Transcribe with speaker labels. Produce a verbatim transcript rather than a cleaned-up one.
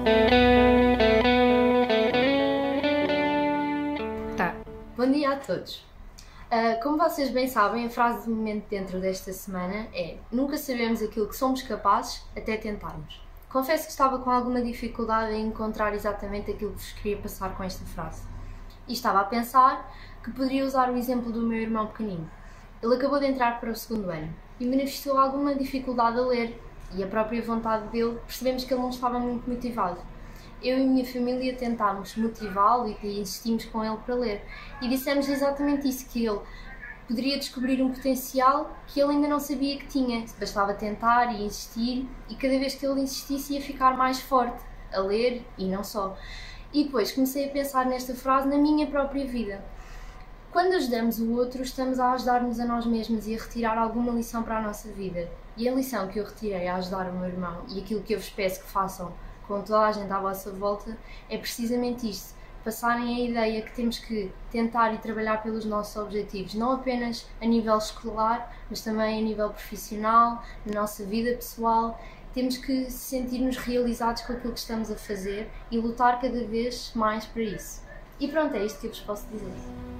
Speaker 1: Tá. Bom dia a todos. Uh, como vocês bem sabem, a frase do momento dentro desta semana é: nunca sabemos aquilo que somos capazes até tentarmos. Confesso que estava com alguma dificuldade em encontrar exatamente aquilo que vos queria passar com esta frase. E estava a pensar que poderia usar o exemplo do meu irmão pequenino. Ele acabou de entrar para o segundo ano e manifestou alguma dificuldade a ler, e a própria vontade dele, percebemos que ele não estava muito motivado. Eu e a minha família tentámos motivá-lo e insistimos com ele para ler, e dissemos exatamente isso, que ele poderia descobrir um potencial que ele ainda não sabia que tinha, bastava tentar e insistir, e cada vez que ele insistisse ia ficar mais forte a ler e não só. E depois comecei a pensar nesta frase na minha própria vida. Quando ajudamos o outro, estamos a ajudar-nos a nós mesmos e a retirar alguma lição para a nossa vida. E a lição que eu retirei a ajudar o meu irmão, e aquilo que eu vos peço que façam com toda a gente à vossa volta, é precisamente isto: passarem a ideia que temos que tentar e trabalhar pelos nossos objetivos, não apenas a nível escolar, mas também a nível profissional, na nossa vida pessoal. Temos que sentir-nos realizados com aquilo que estamos a fazer e lutar cada vez mais para isso. E pronto, é isto que eu vos posso dizer.